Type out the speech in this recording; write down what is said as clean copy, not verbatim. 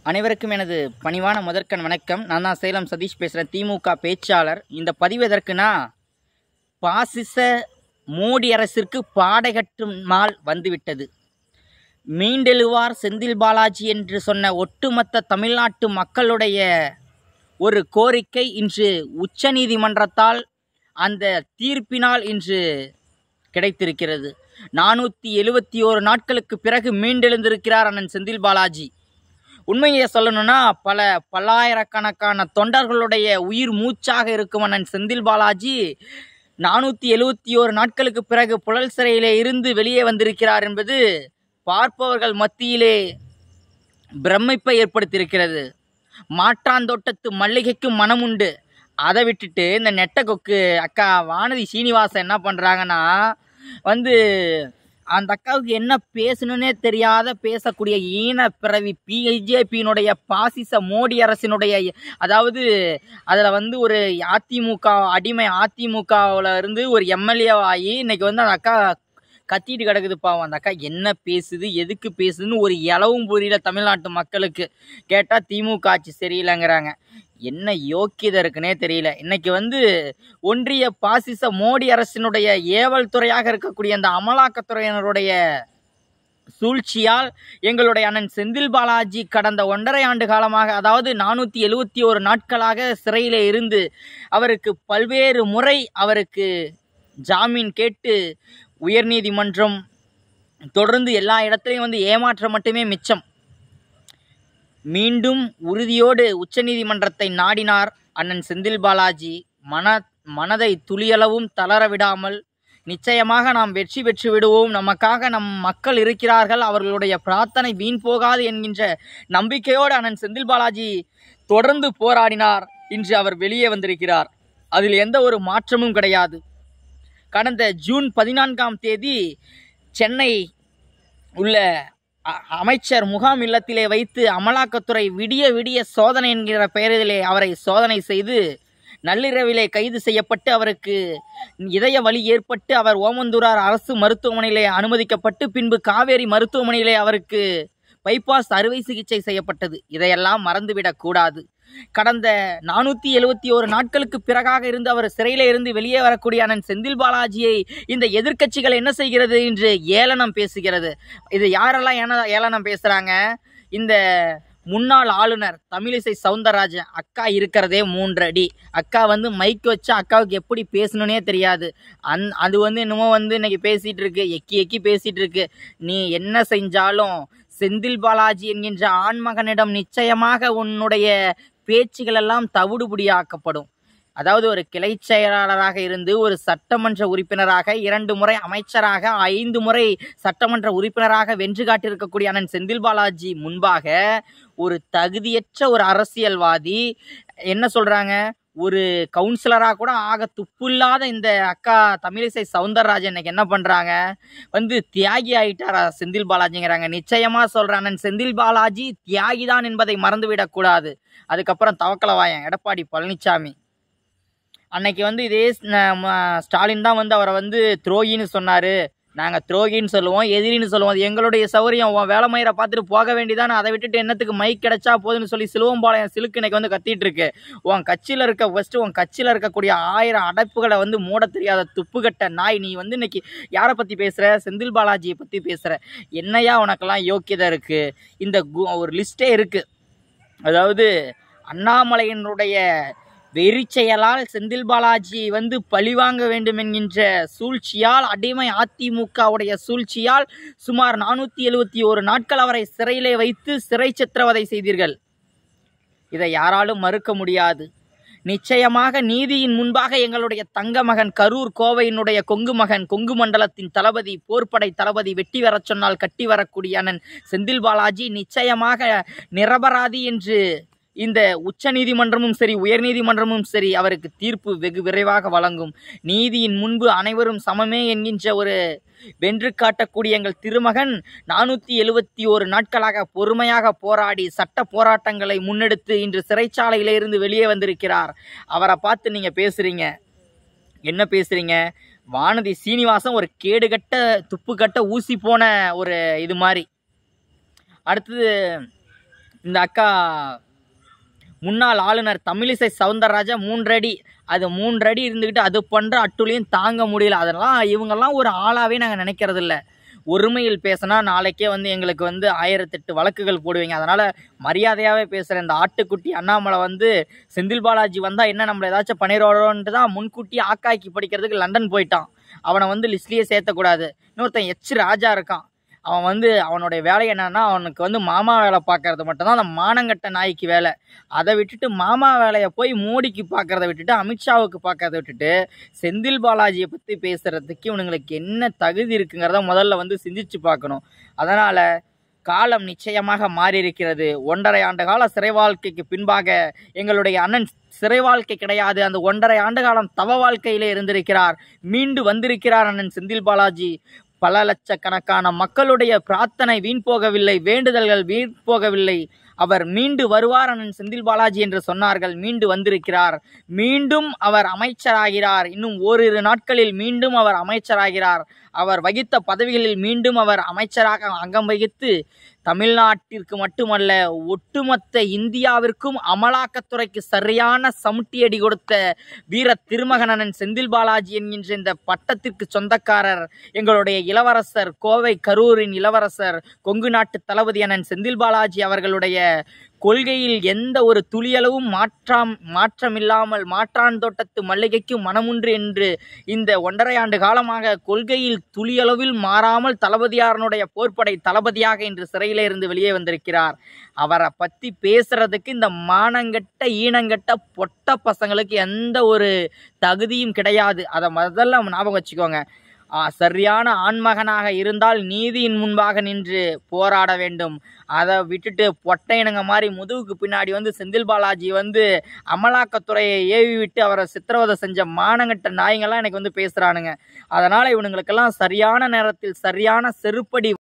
அனைவருக்கும் எனது பணிவான முதற்கண் வணக்கம். நான் தான் சேலம் சதீஷ் பேசுகிறேன், திமுக பேச்சாளர். இந்த பதிவு எதற்குனா, பாசிச மோடி அரசிற்கு பாடைகட்டும் நாள் வந்துவிட்டது. மீண்டெழுவார் செந்தில் பாலாஜி என்று சொன்ன ஒட்டுமொத்த தமிழ்நாட்டு மக்களுடைய ஒரு கோரிக்கை இன்று உச்சநீதிமன்றத்தால் அந்த தீர்ப்பினால் இன்று கிடைத்திருக்கிறது. 471 நாட்களுக்கு பிறகு மீண்டெழுந்திருக்கிறார் அண்ணன் செந்தில் பாலாஜி. உண்மையை சொல்லணும்னா பல்லாயிரக்கணக்கான தொண்டர்களுடைய உயிர் மூச்சாக இருக்கும் அண்ணன் செந்தில் பாலாஜி 471 நாட்களுக்கு பிறகு புழல் சிறையிலே இருந்து வெளியே வந்திருக்கிறார் என்பது பார்ப்பவர்கள் மத்தியிலே பிரமிப்பை ஏற்படுத்தியிருக்கிறது. மாற்றாந்தோட்டத்து மல்லிகைக்கு மனம் உண்டு. அதை விட்டுட்டு இந்த நெட்ட கொக்கு அக்கா வானதி சீனிவாசன் என்ன பண்ணுறாங்கன்னா, அந்த அக்காவுக்கு என்ன பேசணுன்னே தெரியாத பேசக்கூடிய ஈன பிறவி பிஜேபியினுடைய பாசிச மோடி அரசினுடைய, அதாவது அதில் ஒரு அதிமுக அடிமை, அதிமுகவில் இருந்து ஒரு எம்எல்ஏ ஆகி இன்னைக்கு அந்த அக்கா கத்திட்டு கிடக்குது. பாவம், அந்த அக்கா என்ன பேசுது, எதுக்கு பேசுதுன்னு ஒரு இளவும் புரியல தமிழ்நாட்டு மக்களுக்கு. கேட்டால் திமுக ஆட்சி சரியில்லைங்கிறாங்க. என்ன யோக்கியதை இருக்குன்னே தெரியல. இன்னைக்கு ஒன்றிய பாசிச மோடி அரசினுடைய ஏவல் துறையாக இருக்கக்கூடிய அந்த அமலாக்கத்துறையினருடைய சூழ்ச்சியால் எங்களுடைய அண்ணன் செந்தில் பாலாஜி கடந்த 1.5 ஆண்டு காலமாக, அதாவது 471 நாட்களாக சிறையிலே இருந்து அவருக்கு பல்வேறு முறை அவருக்கு ஜாமீன் கேட்டு உயர்நீதிமன்றம் தொடர்ந்து எல்லா இடத்துலையும் ஏமாற்றம் மட்டுமே மிச்சம். மீண்டும் உறுதியோடு உச்சநீதிமன்றத்தை நாடினார் அண்ணன் செந்தில் பாலாஜி. மனதை துளியளவும் தளர விடாமல், நிச்சயமாக நாம் வெற்றி பெற்று விடுவோம், நமக்காக நம் மக்கள் இருக்கிறார்கள், அவர்களுடைய பிரார்த்தனை வீண் போகாது என்கின்ற நம்பிக்கையோடு அண்ணன் செந்தில் பாலாஜி தொடர்ந்து போராடினார். இன்று அவர் வெளியே வந்திருக்கிறார். அதில் எந்த ஒரு மாற்றமும் கிடையாது. கடந்த ஜூன் 14ஆம் தேதி சென்னை உள்ள அமைச்சர் முகாம் இல்லத்திலே வைத்து அமலாக்கத்துறை விடிய சோதனை என்கிற பெயரிலே அவரை சோதனை செய்து நள்ளிரவிலே கைது செய்யப்பட்டு அவருக்கு இதய வலி ஏற்பட்டு அவர் ஓமந்தூரார் அரசு மருத்துவமனையிலே அனுமதிக்கப்பட்டு பின்பு காவேரி மருத்துவமனையிலே அவருக்கு பைபாஸ் அறுவை சிகிச்சை செய்யப்பட்டது. இதையெல்லாம் மறந்துவிடக்கூடாது. கடந்த 471 நாட்களுக்கு பிறகாக இருந்து அவர் சிறையில இருந்து வெளியே வரக்கூடிய அண்ணன் செந்தில் பாலாஜியை இந்த எதிர்க்கட்சிகள் என்ன செய்கிறது என்று ஏளனம் பேசுகிறது. இது யாரெல்லாம் ஏளனம் பேசுறாங்க? இந்த முன்னாள் ஆளுநர் தமிழிசை சவுந்தரராஜன் அக்கா இருக்கிறதே 3 அடி. அக்கா மைக் வச்சா அக்காவுக்கு எப்படி பேசணுன்னே தெரியாது. அது என்னமோ இன்னைக்கு பேசிட்டு இருக்கு, எக்கி பேசிட்டு இருக்கு. நீ என்ன செஞ்சாலும் செந்தில் பாலாஜி என்கின்ற ஆண்மகனிடம் நிச்சயமாக உன்னுடைய பேச்சுகள் எல்லாம் தவிடுபடியாக்கப்படும். அதாவது ஒரு கிளை செயலாளராக இருந்து ஒரு சட்டமன்ற உறுப்பினராக 2 முறை அமைச்சராக 5 முறை சட்டமன்ற உறுப்பினராக வென்று காட்டியிருக்கக்கூடிய அண்ணன் செந்தில் பாலாஜி முன்பாக ஒரு தகுதியற்ற ஒரு அரசியல்வாதி என்ன சொல்றாங்க, ஒரு கவுன்சிலராக கூட ஆக துப்பு இல்லாத இந்த அக்கா தமிழிசை சவுந்தரராஜன் இன்னைக்கு என்ன பண்றாங்க, தியாகி ஆயிட்டாரா செந்தில் பாலாஜிங்கிறாங்க. நிச்சயமா சொல்றேன், அண்ணன் செந்தில் பாலாஜி தியாகிதான் என்பதை மறந்துவிடக்கூடாது. அதுக்கப்புறம் தவக்கலவாயன் எடப்பாடி பழனிசாமி அன்னைக்கு இதே ஸ்டாலின் தான் அவரை துரோகின்னு சொன்னாரு. நாங்கள் துரோகின்னு சொல்லுவோம், எதிரின்னு சொல்லுவோம், அது எங்களுடைய சௌரியம். உன் வேலை மயிரை பார்த்துட்டு போக வேண்டியதானே, அதை விட்டுட்டு என்னத்துக்கு மைக் கிடைச்சா போதுன்னு சொல்லி சிலுவம்பாளையம் சிலுக்கு இன்னைக்கு கத்திட்டு இருக்கு. உன் கட்சியில் இருக்கக்கூடிய 1000 அடைப்புகளை மூட தெரியாத துப்புகட்ட நாய். நீ இன்னைக்கு யாரை பற்றி பேசுகிற? செந்தில் பாலாஜியை பற்றி பேசுகிற. என்னையா உனக்கெல்லாம் யோக்கியதை இருக்குது? இந்த ஒரு லிஸ்டே இருக்குது. அதாவது அண்ணாமலையினுடைய வெறிச்செயலால் செந்தில் பாலாஜி பழிவாங்க வேண்டும் என்கின்ற சூழ்ச்சியால், அடிமை அதிமுகவுடைய சூழ்ச்சியால் சுமார் 471 நாட்கள் அவரை சிறையிலே வைத்து சிறை சித்திரவதை செய்தீர்கள். இதை யாராலும் மறுக்க முடியாது. நிச்சயமாக நீதியின் முன்பாக எங்களுடைய தங்க மகன், கரூர் கோவையினுடைய கொங்கு மகன், கொங்கு மண்டலத்தின் தளபதி, போர்ப்படை தளபதி, வெட்டி வர சொன்னால் கட்டி வரக்கூடிய அண்ணன் செந்தில் பாலாஜி நிச்சயமாக நிரபராதி என்று இந்த உச்ச நீதிமன்றமும் சரி உயர்நீதிமன்றமும் சரி அவருக்கு தீர்ப்பு வெகு விரைவாக வழங்கும். நீதியின் முன்பு அனைவரும் சமமே என்கின்ற ஒரு வென்று காட்டக்கூடிய எங்கள் திருமகன் 471 நாட்களாக பொறுமையாக போராடி சட்ட போராட்டங்களை முன்னெடுத்து இன்று சிறைச்சாலையில இருந்து வெளியே வந்திருக்கிறார். அவரை பார்த்து நீங்க பேசுறீங்க, என்ன பேசுறீங்க? வானதி சீனிவாசன் ஒரு கேடுகட்ட துப்புக்கட்ட ஊசி போன ஒரு இது மாதிரி. அடுத்தது இந்த அக்கா முன்னாள் ஆளுநர் தமிழிசை சவுந்தரராஜா 3 அடி, அது 3 அடி இருந்துக்கிட்டு அது பண்ணுற அட்டுலையும் தாங்க முடியல. அதெல்லாம் இவங்கெல்லாம் ஒரு ஆளாகவே நாங்கள் நினைக்கிறது இல்லை. ஒருமையில் பேசினா நாளைக்கே எங்களுக்கு 1008 வழக்குகள் போடுவீங்க. அதனால் மரியாதையாகவே பேசுகிறேன். இந்த ஆட்டுக்குட்டி அண்ணாமலை செந்தில் பாலாஜி வந்தால் என்ன நம்மளை ஏதாச்சும் பண்ணிடுவாரோன்ட்டு தான் முன்கூட்டி ஆக்காய்க்கு படிக்கிறதுக்கு லண்டன் போயிட்டான். அவனை லிஸ்ட்லேயே சேர்த்தக்கூடாது. இன்னொருத்தன் எச் ராஜா இருக்கான். அவன் அவனுடைய வேலை என்னன்னா, அவனுக்கு மாமா வேலை பார்க்கறது மட்டும்தான் அந்த மானங்கட்ட நாய்க்கு வேலை. அதை விட்டுட்டு மாமா வேலையை போய் மோடிக்கு பார்க்கறத விட்டுட்டு, அமித்ஷாவுக்கு பார்க்கறத விட்டுட்டு, செந்தில் பாலாஜியை பற்றி பேசுறதுக்கு இவனுங்களுக்கு என்ன தகுதி இருக்குங்கிறத முதல்ல சிந்திச்சு பார்க்கணும். அதனால காலம் நிச்சயமாக மாறி இருக்கிறது. 1.5 ஆண்டு கால சிறை வாழ்க்கைக்கு பின்பாக எங்களுடைய அண்ணன் சிறை வாழ்க்கை கிடையாது, அந்த 1.5 ஆண்டு காலம் தவ வாழ்க்கையிலே இருந்திருக்கிறார். மீண்டு வந்திருக்கிறார் அண்ணன் செந்தில் பாலாஜி. பல லட்சக்கணக்கான மக்களுடைய பிரார்த்தனை வீண் போகவில்லை, வேண்டுதல்கள் வீண் போகவில்லை. அவர் மீண்டு வருவார் அண்ணன் செந்தில் பாலாஜி என்று சொன்னார்கள். மீண்டு வந்திருக்கிறார். மீண்டும் அவர் அமைச்சராகிறார். இன்னும் ஓரிரு நாட்களில் மீண்டும் அவர் அமைச்சராகிறார். அவர் வகித்த பதவிகளில் மீண்டும் அவர் அமைச்சராக அங்கம் வகித்து தமிழ்நாட்டிற்கு மட்டுமல்ல ஒட்டுமொத்த இந்தியாவிற்கும் அமலாக்கத்துறைக்கு சரியான சமுட்டியடி கொடுத்த வீர திருமகனன் செந்தில் பாலாஜி என்கின்ற இந்த பட்டத்திற்கு சொந்தக்காரர் எங்களுடைய இளவரசர், கோவை கரூரின் இளவரசர், கொங்கு நாட்டு தளபதி அண்ணன் செந்தில் பாலாஜி அவர்களுடைய கொள்கையில் எந்த ஒரு துளியளவும் மாற்றமில்லாமல் மாற்றான் தோட்டத்து மல்லிகைக்கு மனமுன்று என்று இந்த 1.5 ஆண்டு காலமாக கொள்கையில் துளியளவில் மாறாமல் தளபதியாரனுடைய போர்ப்படை தளபதியாக இன்று சிறையிலே இருந்து வெளியே வந்திருக்கிறார். அவரை பற்றி பேசுறதுக்கு இந்த மானங்கட்ட ஈனங்கட்ட பொட்ட பசங்களுக்கு எந்த ஒரு தகுதியும் கிடையாது. அதை முதல்ல ஞாபகம் வச்சுக்கோங்க. சரியான ஆண்மகனாக இருந்தால் நீதியின் முன்பாக நின்று போராட வேண்டும். அதை விட்டுட்டு பொட்டையனுங்க மாதிரி முதுகுக்கு பின்னாடி செந்தில் பாலாஜி அமலாக்கத்துறையை ஏவி விட்டு அவரை சித்திரவதை செஞ்ச மானங்கட்ட நாய்ங்கள்லாம் எனக்கு பேசுகிறானுங்க. அதனால் இவனுங்களுக்கெல்லாம் சரியான நேரத்தில் சரியான செருப்படி